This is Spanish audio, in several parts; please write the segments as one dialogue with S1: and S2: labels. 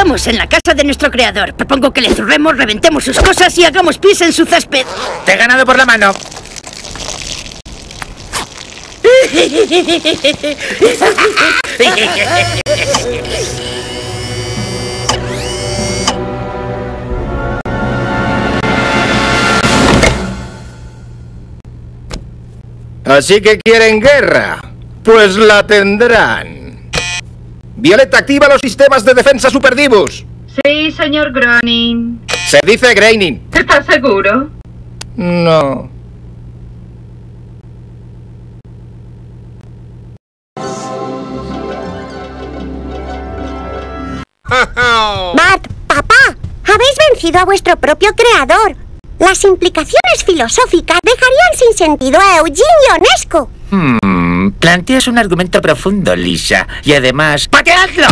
S1: Estamos en la casa de nuestro creador. Propongo que le zurremos, reventemos sus cosas y hagamos pis en su césped.
S2: Te he ganado por la mano.
S3: Así que quieren guerra. Pues la tendrán. Violeta, activa los sistemas de defensa superdivus.
S4: Sí, señor Groening.
S3: Se dice Groening.
S4: ¿Estás seguro?
S3: No.
S5: Bart, papá, habéis vencido a vuestro propio creador. Las implicaciones filosóficas dejarían sin sentido a Eugene Ionesco.
S2: Planteas un argumento profundo, Lisa. Y además... ¡pateadlo!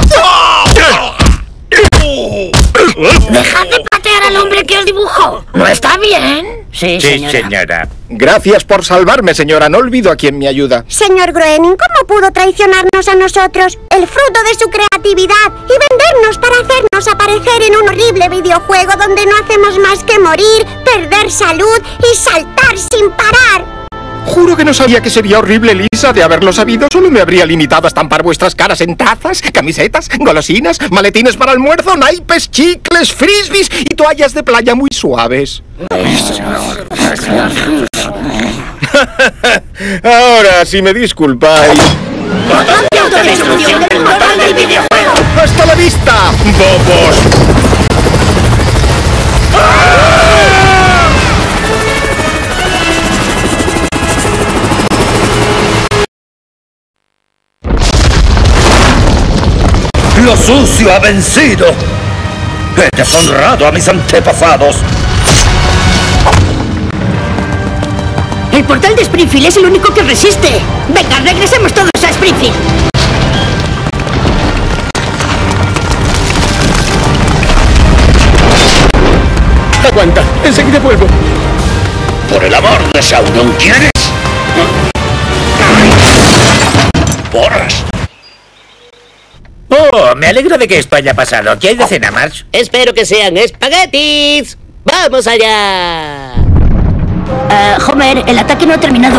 S1: ¡Dejad de patear al hombre que os dibujó! ¿No está bien? Sí,
S2: señora.
S3: Gracias por salvarme, señora. No olvido a quien me ayuda.
S5: Señor Groening, ¿cómo pudo traicionarnos a nosotros, el fruto de su creatividad, y vendernos para hacernos aparecer en un horrible videojuego donde no hacemos más que morir, perder salud y saltar sin parar?
S3: Juro que no sabía que sería horrible, Lisa. De haberlo sabido, solo me habría limitado a estampar vuestras caras en tazas, camisetas, golosinas, maletines para almuerzo, naipes, chicles, frisbees y toallas de playa muy suaves. Ahora, si me disculpáis...
S1: ¡Autodestrucción total del videojuego!
S3: ¡Hasta la vista, bobos!
S6: ¡Lo sucio ha vencido! ¡He deshonrado a mis antepasados!
S1: El portal de Springfield es el único que resiste. Venga, regresemos todos a Springfield.
S3: Aguanta, enseguida vuelvo.
S6: ¡Por el amor de Sauron, ¿quieres? ¡Porras!
S2: Oh, me alegro de que esto haya pasado. ¿Qué hay de cena, Marge?
S7: Espero que sean espaguetis. ¡Vamos allá!
S1: Homer, el ataque no ha terminado.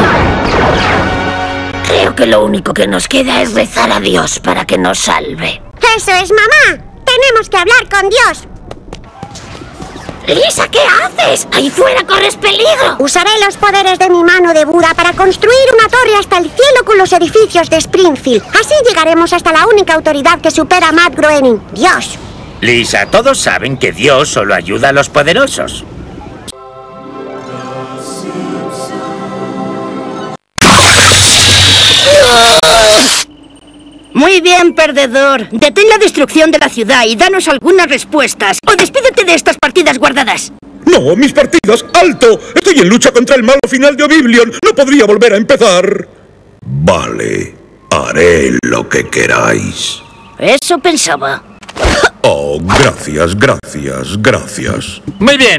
S1: Creo que lo único que nos queda es rezar a Dios para que nos salve.
S5: ¡Eso es, mamá! ¡Tenemos que hablar con Dios!
S1: Lisa, ¿qué haces? ¡Ahí fuera corres peligro!
S5: Usaré los poderes de mi mano de Buda para construir una torre hasta el cielo con los edificios de Springfield. Así llegaremos hasta la única autoridad que supera a Matt Groening, Dios.
S2: Lisa, todos saben que Dios solo ayuda a los poderosos.
S1: Muy bien, perdedor. Detén la destrucción de la ciudad y danos algunas respuestas. O despídete de estas partidas guardadas.
S6: ¡No, mis partidas! ¡Alto! Estoy en lucha contra el malo final de Oblivion. No podría volver a empezar. Vale, haré lo que queráis.
S1: Eso pensaba.
S6: Oh, gracias, gracias, gracias.
S2: Muy bien.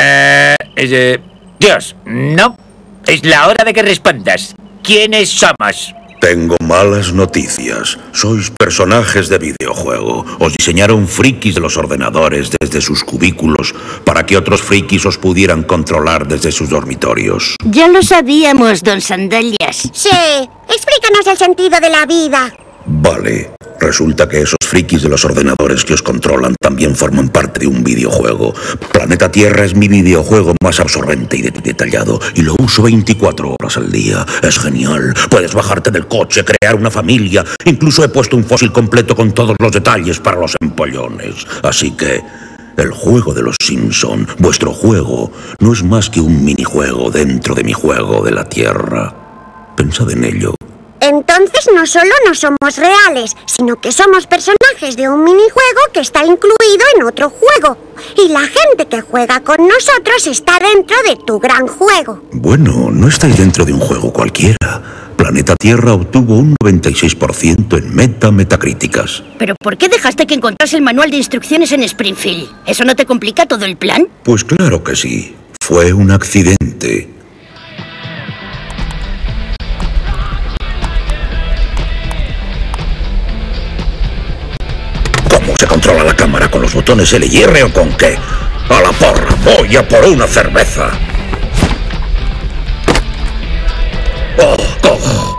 S2: Dios, no. Es la hora de que respondas. ¿Quiénes somos?
S6: Tengo malas noticias. Sois personajes de videojuego. Os diseñaron frikis de los ordenadores desde sus cubículos para que otros frikis os pudieran controlar desde sus dormitorios.
S1: Ya lo sabíamos, don Sandalias.
S5: Sí, explícanos el sentido de la vida.
S6: Vale, resulta que esos frikis de los ordenadores que os controlan también forman parte de un videojuego. Planeta Tierra es mi videojuego más absorbente y detallado, y lo uso 24 horas al día. Es genial. Puedes bajarte del coche, crear una familia. Incluso he puesto un fósil completo con todos los detalles para los empollones. Así que el juego de los Simpson, vuestro juego, no es más que un minijuego dentro de mi juego de la Tierra. Pensad en ello.
S5: Entonces no solo no somos reales, sino que somos personajes de un minijuego que está incluido en otro juego. Y la gente que juega con nosotros está dentro de tu gran juego.
S6: Bueno, no estáis dentro de un juego cualquiera. Planeta Tierra obtuvo un 96% en metacríticas.
S1: ¿Pero por qué dejaste que encontrase el manual de instrucciones en Springfield? ¿Eso no te complica todo el plan?
S6: Pues claro que sí. Fue un accidente. se controla la cámara? ¿Con los botones L y R o con qué? ¡A la porra! ¡Voy a por una cerveza! ¡Oh, oh!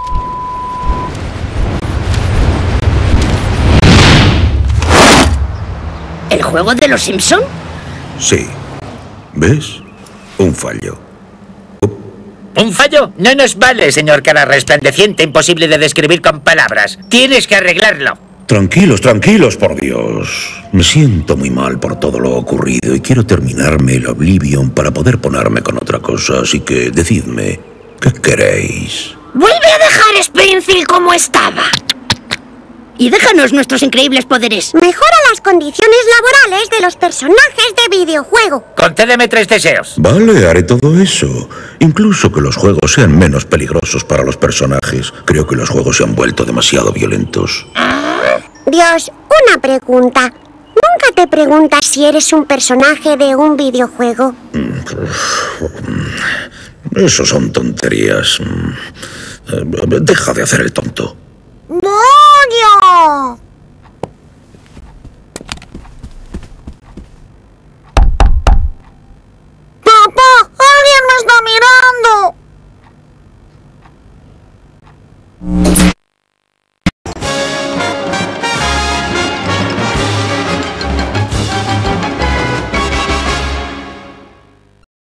S1: ¿El juego de los Simpson?
S6: Sí. ¿Ves? Un fallo.
S2: ¿Un fallo? No nos vale, señor cara resplandeciente, imposible de describir con palabras. Tienes que arreglarlo.
S6: Tranquilos, tranquilos, por Dios. Me siento muy mal por todo lo ocurrido y quiero terminarme el Oblivion para poder ponerme con otra cosa, así que decidme, ¿qué queréis?
S1: ¡Vuelve a dejar Springfield como estaba! Y déjanos nuestros increíbles poderes.
S5: Mejora las condiciones laborales de los personajes de videojuego.
S2: Concédeme 3 deseos.
S6: Vale, haré todo eso. Incluso que los juegos sean menos peligrosos para los personajes. Creo que los juegos se han vuelto demasiado violentos.
S5: Dios, una pregunta. ¿Nunca te preguntas si eres un personaje de un videojuego?
S6: Eso son tonterías. Deja de hacer el tonto.
S5: ¡Moño! ¡Papá! ¡Alguien me está mirando!